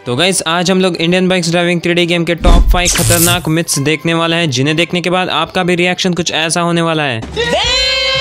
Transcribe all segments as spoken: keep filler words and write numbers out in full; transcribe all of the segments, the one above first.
तो गाइस आज हम लोग Indian bikes driving three D game के टॉप फाइव खतरनाक मिथ्स देखने वाले हैं, जिन्हें देखने के बाद आपका भी रिएक्शन कुछ ऐसा होने वाला है।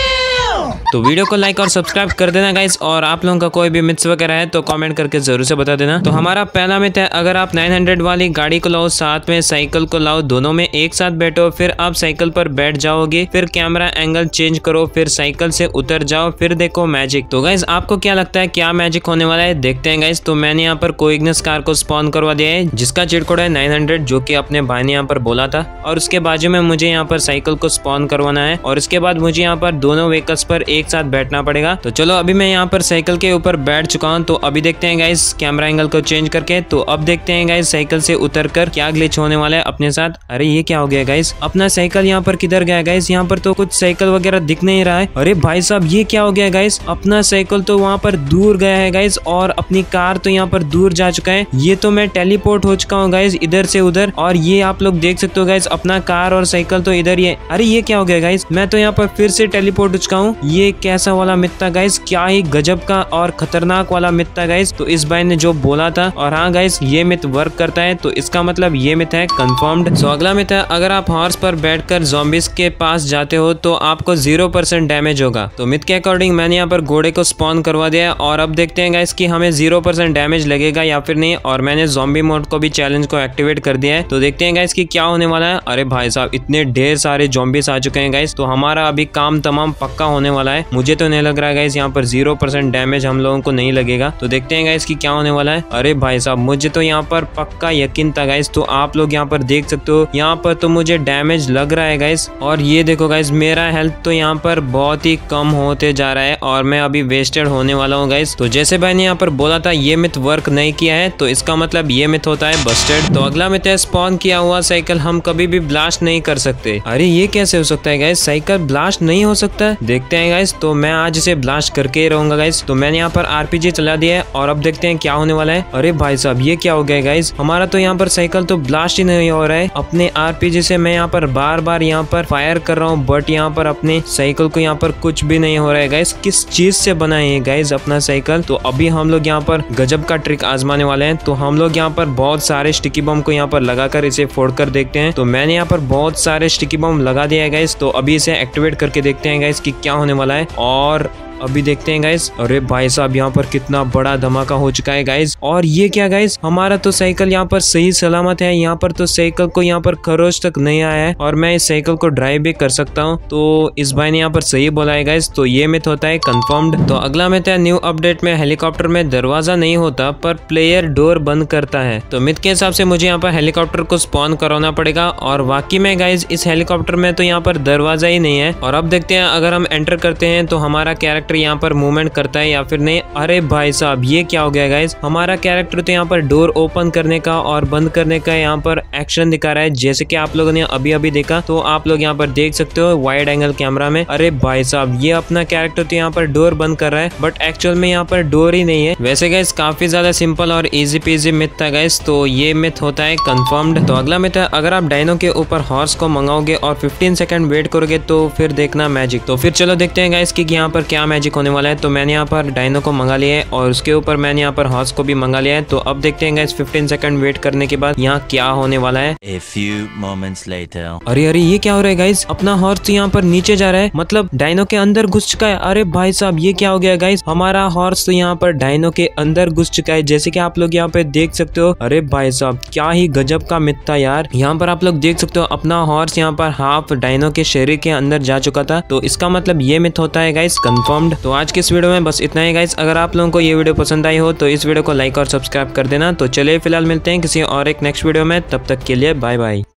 तो वीडियो को लाइक और सब्सक्राइब कर देना गाइस, और आप लोगों का कोई भी मिथ्स वगैरह है तो कमेंट करके जरूर से बता देना। तो हमारा पहला मिथ है, अगर आप नौ सौ वाली गाड़ी को लाओ साथ में साइकिल को लाओ, दोनों में एक साथ बैठो, फिर आप साइकिल पर बैठ जाओगे, फिर कैमरा एंगल चेंज करो, फिर साइकिल से उतर जाओ, फिर देखो मैजिक। तो गाइस आपको क्या लगता है क्या मैजिक होने वाला है, देखते हैं गाइस। तो मैंने यहाँ पर कोइग्निस कार को स्पॉन करवा दिया है, जिसका चिट कोड है नौ सौ, जो कि अपने भाई ने यहाँ पर बोला था। और उसके बाजू में मुझे यहाँ पर साइकिल को स्पॉन करवाना है, और इसके बाद मुझे यहाँ पर दोनों व्हीकल्स पर एक साथ बैठना पड़ेगा। तो चलो अभी मैं यहाँ पर साइकिल के ऊपर बैठ चुका हूँ। तो अभी देखते हैं गाइस कैमरा एंगल को चेंज करके। तो अब देखते हैं गाइस साइकिल से उतरकर क्या ग्लिच होने वाला है अपने साथ। अरे ये क्या हो गया गाइस, अपना साइकिल यहाँ पर किधर गया गाइस, यहाँ पर तो कुछ साइकिल वगैरह दिख नहीं रहा है। अरे भाई साहब ये क्या हो गया गाइस, अपना साइकिल तो वहाँ पर दूर गया है गाइस, और अपनी कार तो यहाँ पर दूर जा चुका है। ये तो मैं टेलीपोर्ट हो चुका हूँ गाइस इधर से उधर, और ये आप लोग देख सकते हो गाइस अपना कार और साइकिल तो इधर ही है। अरे ये क्या हो गया गाइस, मैं तो यहाँ पर फिर से टेलीपोर्ट हो चुका हूँ। ये कैसा वाला मिथ था गाइस, क्या ही गजब का और खतरनाक वाला मिथ था गाइस। तो इस भाई ने जो बोला था, और हाँ गाइस ये मिथ वर्क करता है, तो इसका मतलब ये मिथ है कंफर्म्ड। सो अगला मिथ है, अगर आप हॉर्स पर बैठकर ज़ॉम्बीज के पास जाते हो तो आपको जीरो परसेंट डैमेज होगा। तो मिथ के अकॉर्डिंग मैंने यहाँ पर घोड़े को स्पॉन करवा दिया, और अब देखते हैं गाइस कि हमें जीरो परसेंट डैमेज लगेगा या फिर नहीं। और मैंने ज़ॉम्बी मोड को भी चैलेंज को एक्टिवेट कर दिया है, तो देखते हैं गाइस कि क्या होने वाला है। अरे भाई साहब इतने ढेर सारे ज़ॉम्बीज आ चुके हैं गाइस, तो हमारा अभी काम तमाम पक्का होने वाला है। मुझे तो नहीं लग रहा है गाइस यहाँ पर जीरो परसेंट डैमेज हम लोगों को नहीं लगेगा। तो देखते हैं गाइस कि क्या होने वाला है। अरे भाई साहब मुझे तो यहाँ पर पक्का यकीन था गाइस। तो आप लोग यहाँ पर देख सकते हो, यहाँ पर तो मुझे डैमेज लग रहा है गाइस। और ये देखो गाइस मेरा हेल्थ तो यहाँ पर बहुत ही कम होते जा रहा है, और मैं अभी वेस्टेड होने वाला हूँ गाइस। तो जैसे भाई ने यहाँ पर बोला था ये मिथ वर्क नहीं किया है, तो इसका मतलब ये मिथ होता है बस्टेड। तो अगला मिथ है, स्पॉन किया हुआ साइकिल हम कभी भी ब्लास्ट नहीं कर सकते। अरे ये कैसे हो सकता है गाइस, साइकिल ब्लास्ट नहीं हो सकता, देखते हैं गाइस। तो मैं आज इसे ब्लास्ट करके ही रहूंगा गाइस। तो मैंने यहाँ पर आरपीजी चला दिया है, और अब देखते हैं क्या होने वाला है। अरे भाई साहब ये क्या हो गया गाइस, हमारा तो यहाँ पर साइकिल तो ब्लास्ट ही नहीं हो रहा है। अपने आरपीजी से मैं यहाँ पर बार बार यहाँ पर फायर कर रहा हूँ, बट यहाँ पर अपने साइकिल को यहाँ पर कुछ भी नहीं हो रहा है गाइस। किस चीज से बना है गाइस अपना साइकिल। तो अभी हम लोग यहाँ पर गजब का ट्रिक आजमाने वाले हैं। तो हम लोग यहाँ पर बहुत सारे स्टिकी बम को यहाँ पर लगाकर इसे फोड़ कर देखते हैं। तो मैंने यहाँ पर बहुत सारे स्टिकी बम लगा दिया है गाइस। तो अभी इसे एक्टिवेट करके देखते हैं गाइस कि क्या होने वाला है। और अभी देखते हैं गाइस। अरे भाई साहब यहाँ पर कितना बड़ा धमाका हो चुका है गाइस। और ये क्या गाइस, हमारा तो साइकिल यहाँ पर सही सलामत है। यहाँ पर तो साइकिल को यहाँ पर खरोच तक नहीं आया है, और मैं इस साइकिल को ड्राइव भी कर सकता हूँ। तो इस भाई ने यहाँ पर सही बोला है गाइस। तो ये मिथ होता है कंफर्म्ड। तो अगला मिथ है, न्यू अपडेट में हेलीकॉप्टर में दरवाजा नहीं होता पर प्लेयर डोर बंद करता है। तो मिथ के हिसाब से मुझे यहाँ पर हेलीकॉप्टर को स्पॉन कराना पड़ेगा, और वाकई में गाइस इस हेलीकॉप्टर में तो यहाँ पर दरवाजा ही नहीं है। और अब देखते हैं अगर हम एंटर करते हैं तो हमारा कैरेक्टर यहाँ पर मूवमेंट करता है या फिर नहीं। अरे भाई साहब ये क्या हो गया गाइस, हमारा कैरेक्टर तो यहाँ पर डोर ओपन करने का और बंद करने का यहाँ पर एक्शन दिखा रहा है, जैसे कि आप लोगों ने अभी अभी देखा। तो आप लोग यहाँ पर देख सकते हो वाइड एंगल कैमरा में। अरे भाई साहब ये अपना कैरेक्टर तो यहाँ पर डोर बंद कर रहा है, बट एक्चुअल में यहाँ पर डोर ही नहीं है। वैसे गाइस काफी ज्यादा सिंपल और इजी पीजी मिथ था गाइस। तो ये मिथ होता है कंफर्म्ड। तो अगला मिथ है, अगर आप डायनो के ऊपर हॉर्स को मंगाओगे और फिफ्टीन सेकंड वेट करोगे तो फिर देखना मैजिक। तो फिर चलो देखते हैं गाइस कि यहाँ पर क्या मैजिक होने वाला है। तो मैंने यहाँ पर डायनो को मंगा लिया है, और उसके ऊपर मैंने यहाँ पर हॉर्स को भी मंगा लिया है। तो अब देखते हैं गाइस फिफ्टीन सेकंड वेट करने के बाद यहाँ क्या होने वाला है। A few moments later. अरे अरे ये क्या हो रहा है गाइस, अपना हॉर्स तो यहाँ पर नीचे जा रहा है, मतलब डायनो के अंदर घुस चुका है। अरे भाई साहब ये क्या हो गया गाइस, हमारा हॉर्स तो यहाँ पर डायनो के अंदर घुस चुका है, जैसे कि आप लोग यहाँ पे देख सकते हो। अरे भाई साहब क्या ही गजब का मिथ था यार। यहाँ पर आप लोग देख सकते हो अपना हॉर्स यहाँ पर हाफ डायनो के शरीर के अंदर जा चुका था। तो इसका मतलब ये मिथ होता है गाइस कंफर्म्ड। तो आज के इस वीडियो में बस इतना ही गाइस। अगर आप लोगों को ये वीडियो पसंद आई हो तो इस वीडियो को लाइक और सब्सक्राइब कर देना। तो चलिए फिलहाल मिलते हैं किसी और एक नेक्स्ट वीडियो में, तब तक के लिए बाय बाय।